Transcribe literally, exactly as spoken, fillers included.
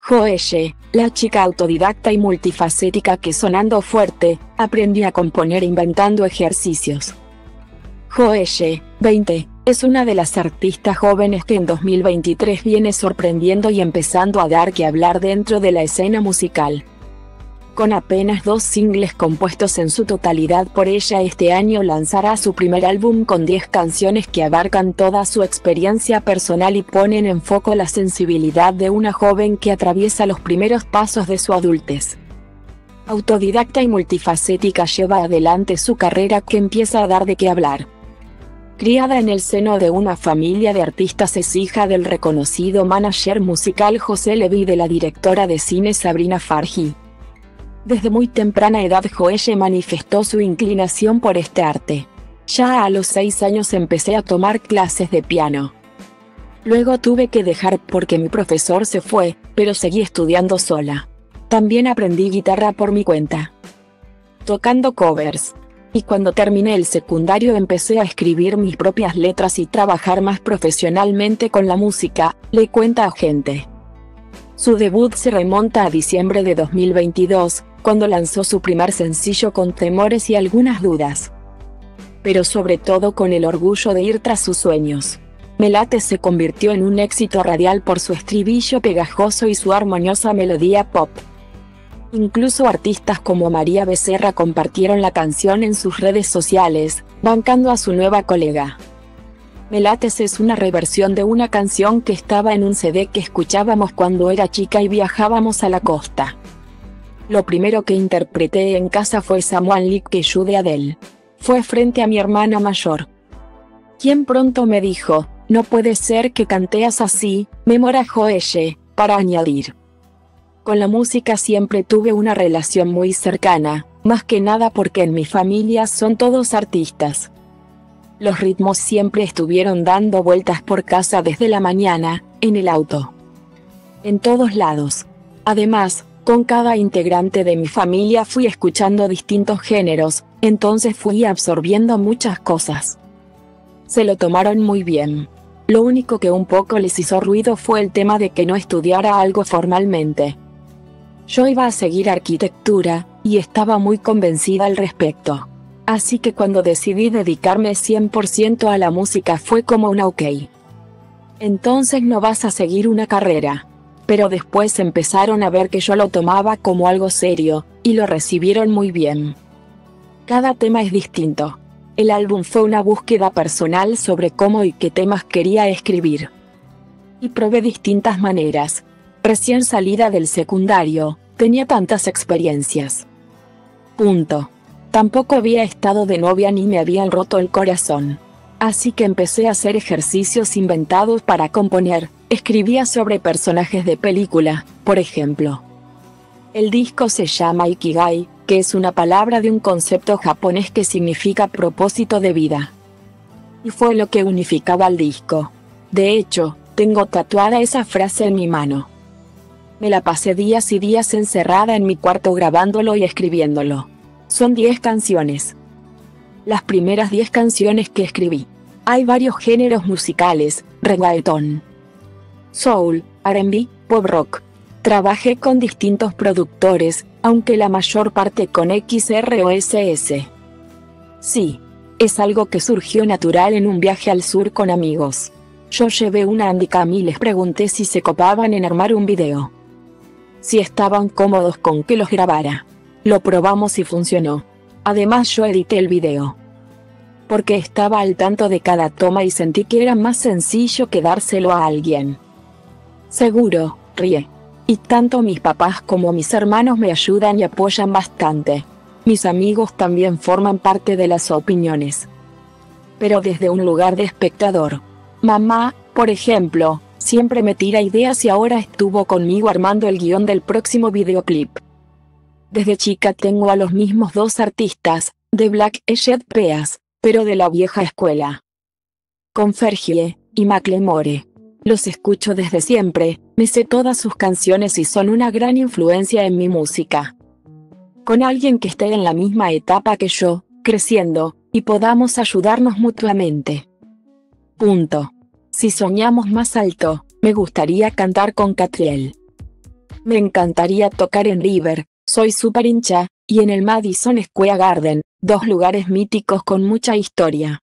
Joelle, la chica autodidacta y multifacética que sonando fuerte, aprendió a componer inventando ejercicios. Joelle, veinte, es una de las artistas jóvenes que en dos mil veintitrés viene sorprendiendo y empezando a dar que hablar dentro de la escena musical. Con apenas dos singles compuestos en su totalidad por ella, este año lanzará su primer álbum con diez canciones que abarcan toda su experiencia personal y ponen en foco la sensibilidad de una joven que atraviesa los primeros pasos de su adultez. Autodidacta y multifacética, lleva adelante su carrera que empieza a dar de qué hablar. Criada en el seno de una familia de artistas, es hija del reconocido manager musical José Levi y de la directora de cine Sabrina Farji. Desde muy temprana edad Joelle manifestó su inclinación por este arte. Ya a los seis años empecé a tomar clases de piano. Luego tuve que dejar porque mi profesor se fue, pero seguí estudiando sola. También aprendí guitarra por mi cuenta, tocando covers. Y cuando terminé el secundario empecé a escribir mis propias letras y trabajar más profesionalmente con la música, le cuenta a Gente. Su debut se remonta a diciembre de dos mil veintidós, cuando lanzó su primer sencillo con temores y algunas dudas, pero sobre todo con el orgullo de ir tras sus sueños. Me Late se convirtió en un éxito radial por su estribillo pegajoso y su armoniosa melodía pop. Incluso artistas como María Becerra compartieron la canción en sus redes sociales, bancando a su nueva colega. Me Late es una reversión de una canción que estaba en un C D que escuchábamos cuando era chica y viajábamos a la costa. Lo primero que interpreté en casa fue Someone Like You de Adele. Fue frente a mi hermana mayor, quien pronto me dijo, no puede ser que canteas así, memora Joelle, para añadir. Con la música siempre tuve una relación muy cercana, más que nada porque en mi familia son todos artistas. Los ritmos siempre estuvieron dando vueltas por casa desde la mañana, en el auto, en todos lados. Además, con cada integrante de mi familia fui escuchando distintos géneros, entonces fui absorbiendo muchas cosas. Se lo tomaron muy bien. Lo único que un poco les hizo ruido fue el tema de que no estudiara algo formalmente. Yo iba a seguir arquitectura, y estaba muy convencida al respecto. Así que cuando decidí dedicarme cien por ciento a la música fue como un ok. Entonces no vas a seguir una carrera. Pero después empezaron a ver que yo lo tomaba como algo serio, y lo recibieron muy bien. Cada tema es distinto. El álbum fue una búsqueda personal sobre cómo y qué temas quería escribir. Y probé distintas maneras. Recién salida del secundario, tenía tantas experiencias. Punto. Tampoco había estado de novia ni me habían roto el corazón. Así que empecé a hacer ejercicios inventados para componer. Escribía sobre personajes de película, por ejemplo. El disco se llama Ikigai, que es una palabra de un concepto japonés que significa propósito de vida. Y fue lo que unificaba el disco. De hecho, tengo tatuada esa frase en mi mano. Me la pasé días y días encerrada en mi cuarto grabándolo y escribiéndolo. Son diez canciones. Las primeras diez canciones que escribí. Hay varios géneros musicales, reggaetón, soul, R and B, pop rock. Trabajé con distintos productores, aunque la mayor parte con X R o S S. Sí, es algo que surgió natural en un viaje al sur con amigos. Yo llevé una Handycam y les pregunté si se copaban en armar un video. Si estaban cómodos con que los grabara. Lo probamos y funcionó. Además yo edité el video, porque estaba al tanto de cada toma y sentí que era más sencillo que dárselo a alguien. Seguro, ríe. Y tanto mis papás como mis hermanos me ayudan y apoyan bastante. Mis amigos también forman parte de las opiniones, pero desde un lugar de espectador. Mamá, por ejemplo, siempre me tira ideas y ahora estuvo conmigo armando el guión del próximo videoclip. Desde chica tengo a los mismos dos artistas, de Black Eyed Peas, pero de la vieja escuela, con Fergie y Macklemore. Los escucho desde siempre, me sé todas sus canciones y son una gran influencia en mi música. Con alguien que esté en la misma etapa que yo, creciendo, y podamos ayudarnos mutuamente. Punto. Si soñamos más alto, me gustaría cantar con Catriel. Me encantaría tocar en River, soy super hincha, y en el Madison Square Garden, dos lugares míticos con mucha historia.